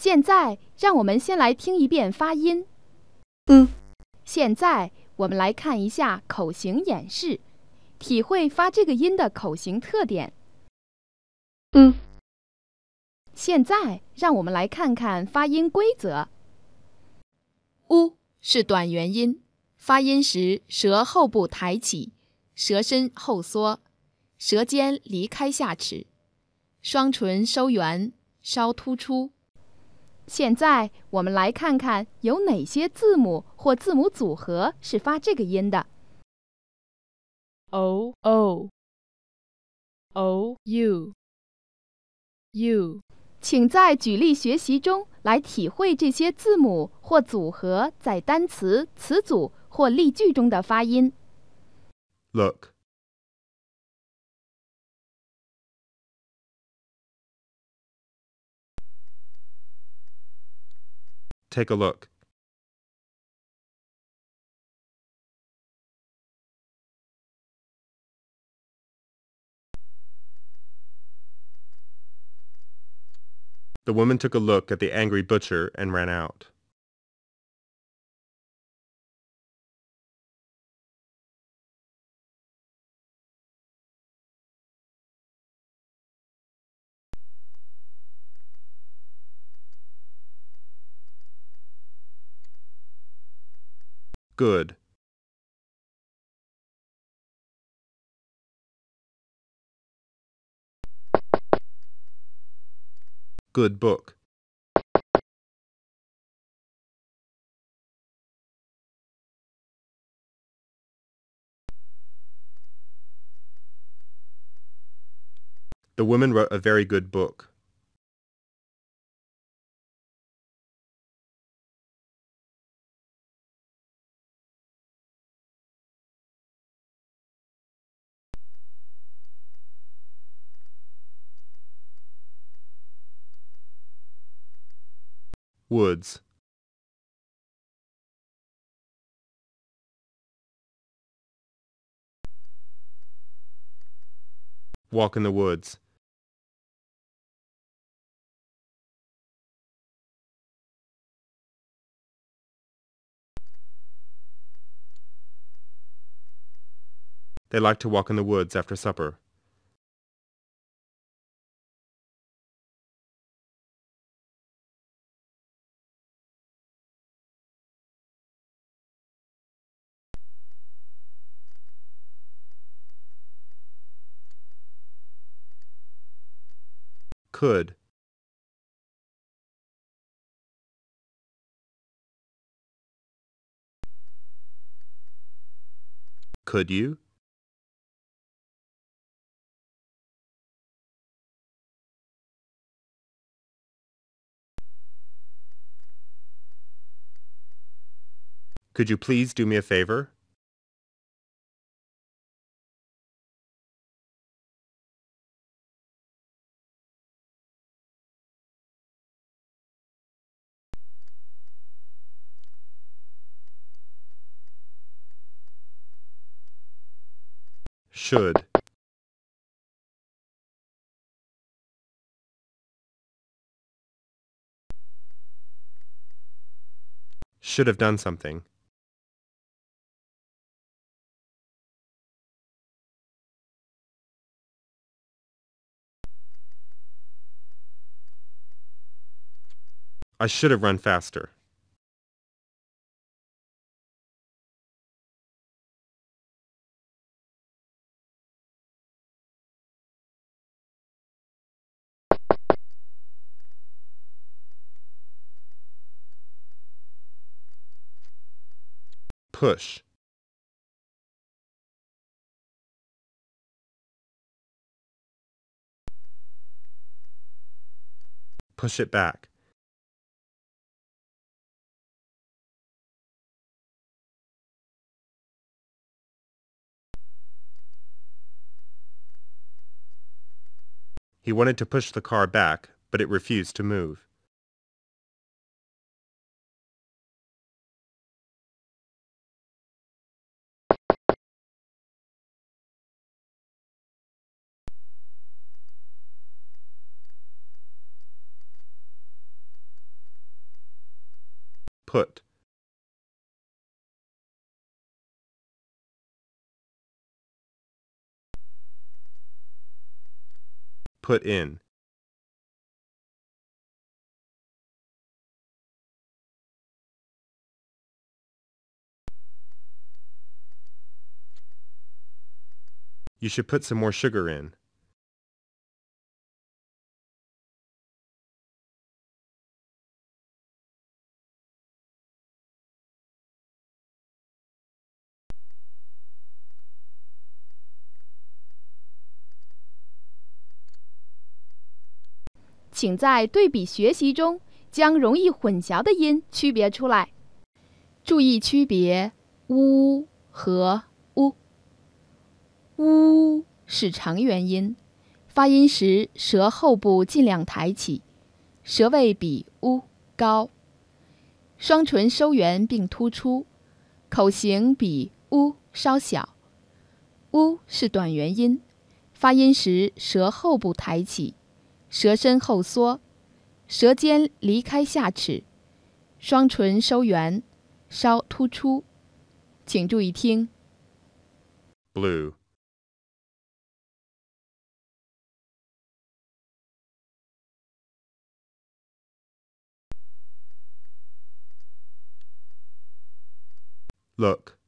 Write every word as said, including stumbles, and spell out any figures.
现在，让我们先来听一遍发音。 嗯。 现在，我们来看一下口型演示，体会发这个音的口型特点。 嗯。 现在，让我们来看看发音规则。u 是短元音，发音时舌后部抬起，舌身后缩，舌尖离开下齿，双唇收圆，稍突出。现在我们来看看有哪些字母或字母组合是发这个音的。 o o o u u， 请在举例学习中来体会这些字母或组合在单词、词组或例句中的发音。 Look. Take a look. The woman took a look at the angry butcher and ran out. Good. Good book. The woman wrote a very good book. Woods. Walk in the woods. They like to walk in the woods after supper. Could. Could you? Could you please do me a favor? Should. Should have done something. I should have run faster. Push. Push it back. He wanted to push the car back, but it refused to move. put. Put in. You should put some more sugar in. 请在对比学习中将容易混淆的音区别出来。注意区别乌和乌。乌是长元音，发音时舌后部尽量抬起，舌位比乌高，双唇收圆并突出，口型比乌稍小。乌是短元音，发音时舌后部抬起，舌身后缩，舌尖离开下齿，双唇收圆，稍突出。请注意听。 Blue. Look.